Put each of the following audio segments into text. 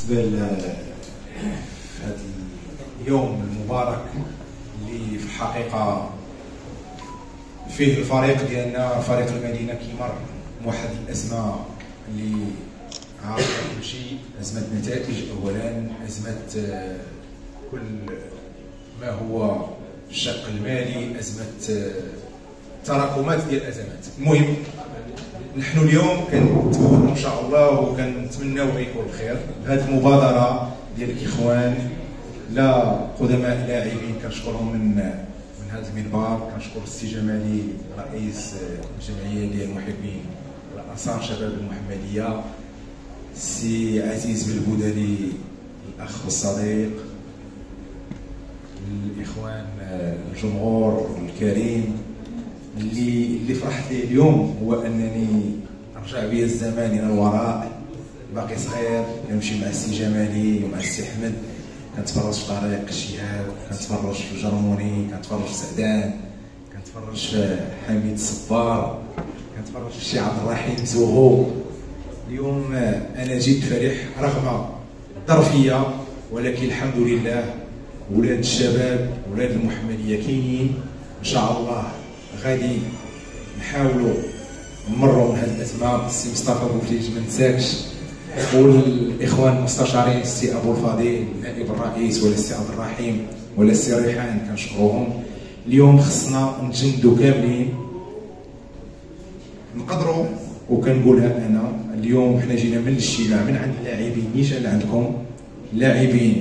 بالنسبه لهذا اليوم المبارك اللي في الحقيقه فيه الفريق ديالنا فريق المدينه كيمر بواحد الازمه اللي عارفه كل شيء، ازمه نتائج اولا، ازمه كل ما هو الشق المالي، ازمه تراكمات ديال الازمات. المهم نحن اليوم كنتمنوا ان شاء الله وكنتمناو يكون الخير بهذه المبادره ديال الاخوان. لا قدماء لاعبين كنشكرهم من هذا المنبر، كنشكر السي جمالي رئيس الجمعيه ديال المحبين والانصار شباب المحمديه، السي عزيز بالبودري الاخ والصديق، الاخوان الجمهور الكريم اللي فرحت ليه اليوم هو انني رجع بيا الزمان الى الوراء، باقي صغير كنمشي مع السي جمالي ومع السي احمد، كنتفرج في طريق الشهاب، كنتفرج في الجرموني، كنتفرج في سعدان، كنتفرج في حميد الصبار، كنتفرج في الشيخ عبد الرحيم زوهو. اليوم انا جد فرح رغم الظرفيه، ولكن الحمد لله ولاد الشباب ولاد المحمديه كاينين ان شاء الله. غادي نحاولوا نمروا من هذه الازمه. السي مصطفى بوفليج ما نساكش، والاخوان المستشارين السي ابو الفضيل نائب الرئيس ولا السي عبد الرحيم ولا السي ريحان كنشكروهم. اليوم خصنا نتجندوا كاملين نقدروا، وكنقولها انا اليوم حنا جينا من الاجتماع من عند اللاعبين، نيشان عندكم اللاعبين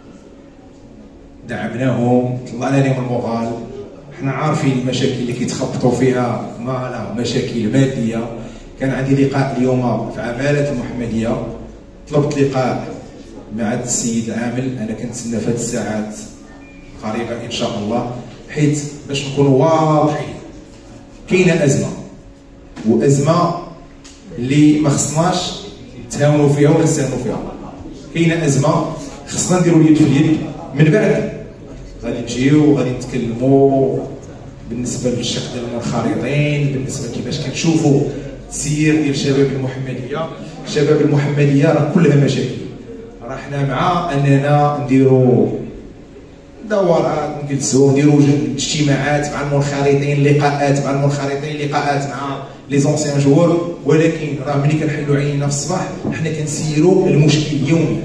دعمناهم، طلعنا لهم المغال. حنا عارفين المشاكل اللي كيتخبطوا فيها، مشاكل ماديه. كان عندي لقاء اليوم في عماله المحمديه، طلبت لقاء مع السيد عامل، انا كنتسنى في هذه الساعات قريبه ان شاء الله، حيت باش نكونوا واضحين كاينه ازمه، وازمه اللي ما خصناش نتهاونوا فيها ولا نستهانوا فيها. كاينه ازمه خصنا نديروا اليد في اليد. من بعد غادي نجيو وغادي نتكلموا بالنسبه للشق ديال المنخرطين، بالنسبه كيفاش كنشوفوا التسيير ديال شباب المحمديه. شباب المحمديه راه كلها مشاكل، راه حنا مع اننا نديروا دورات، نجلسوا نديروا اجتماعات مع المنخرطين، لقاءات مع المنخرطين، لقاءات مع لي زونسيان جوور، ولكن راه ملي كنحلوا عينينا في الصباح حنا كنسيروا المشكل اليومي.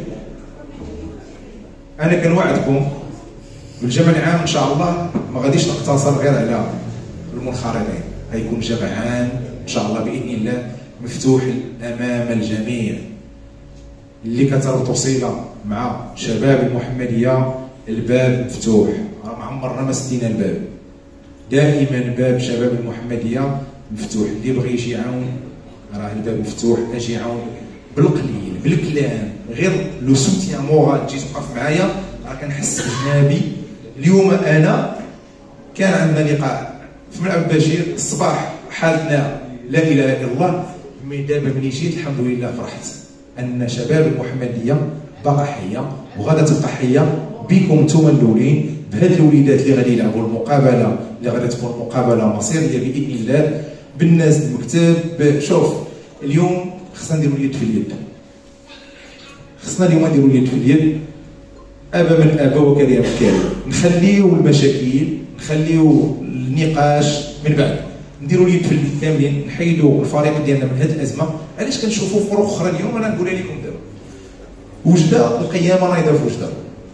انا كنوعدكم بالجمع العام ان شاء الله ما غاديش نقتصر غير على المنخرطين، غيكون جمع عام ان شاء الله باذن الله مفتوح امام الجميع. اللي كتربطوا صله مع شباب المحمديه الباب مفتوح، راه ما عمرنا ما سدينا الباب، دائما باب شباب المحمديه مفتوح. اللي بغى يجي يعاون راه الباب مفتوح، اجي يعاون بالقليل بالكلام، غير لو سوتيان مورال تجي توقف معايا راه كنحس بجنابي. اليوم انا كان عندنا لقاء في ملعب بشير الصباح، حالتنا لا اله الا الله، مي دابا ملي جيت الحمد لله فرحت ان شباب المحمديه باقا حيه وغادا تبقى حيه بكم نتوما الاولين، بهاد الوليدات اللي غادي يلعبوا المقابله اللي غادي تكون مقابله مصيريه باذن الله بالناس المكتب. شوف اليوم خصنا نديروا اليد في اليد، خصنا اليوم نديروا اليد في اليد، ابا من ابا وكريم من كريم. نخليو المشاكل، نخليو النقاش، من بعد نديروا اليد في اليد كاملين، نحيدوا الفريق ديالنا من هذه الازمه. علاش كنشوفوا فروق اخرى اليوم؟ انا نقولها لكم دابا، وجده القيامه راهي في وجده.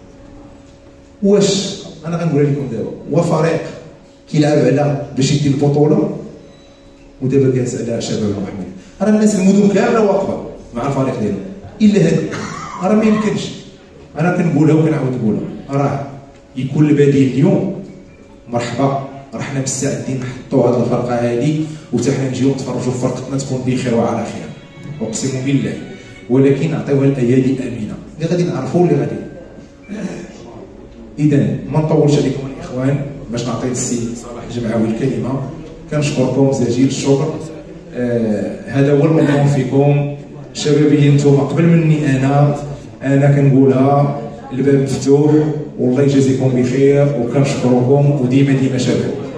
واش انا غنقولها لكم دابا، هو فريق كيلعب على باش يدي البطوله ودابا جالس على شباب المحمديه. راه الناس المدن كامله واقفه مع الفريق ديالهم، الا هذا راه ما يمكنش. انا كنقولها وكنعاود نقولها، راه يكون البديل اليوم مرحبا، راه حنا مستعدين نحطوا هذه الفرقه هذه وحتى حنا نجيو نتفرجوا في فرقتنا تكون بخير وعلى خير، اقسم بالله. ولكن نعطيوها الايادي امينه اللي غادي نعرفوا اللي غادي. اذا ما نطولش عليكم الاخوان باش نعطي للسي صلاح الجمعاوي الكلمه. كنشكركم جزيل الشكر. هذا هو المطلوب فيكم شبابيه نتوما قبل مني. انا كنقولها الباب مفتوح والله يجازيكم بخير، وكنشكركم وديما شباب.